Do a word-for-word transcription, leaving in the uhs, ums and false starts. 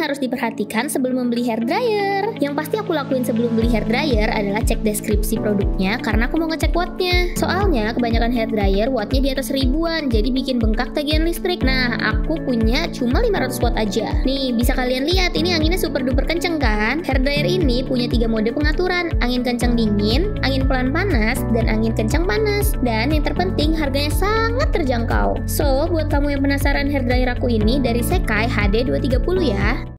harus diperhatikan sebelum membeli hair dryer? Yang pasti aku lakuin sebelum beli hair dryer adalah cek deskripsi produknya karena aku mau ngecek wattnya. Soalnya kebanyakan hair dryer wattnya di atas ribuan, jadi bikin bengkak tagihan listrik. Nah, aku punya cuma lima ratus watt aja. Nih, bisa kalian lihat ini anginnya super duper kenceng kan? Hair dryer ini punya tiga mode pengaturan, angin kencang dingin, angin pelan panas, dan angin kencang panas. Dan yang terpenting harganya sangat terjangkau. So, buat kamu yang penasaran hair dryer aku ini dari Sekai H D dua tiga nol ya.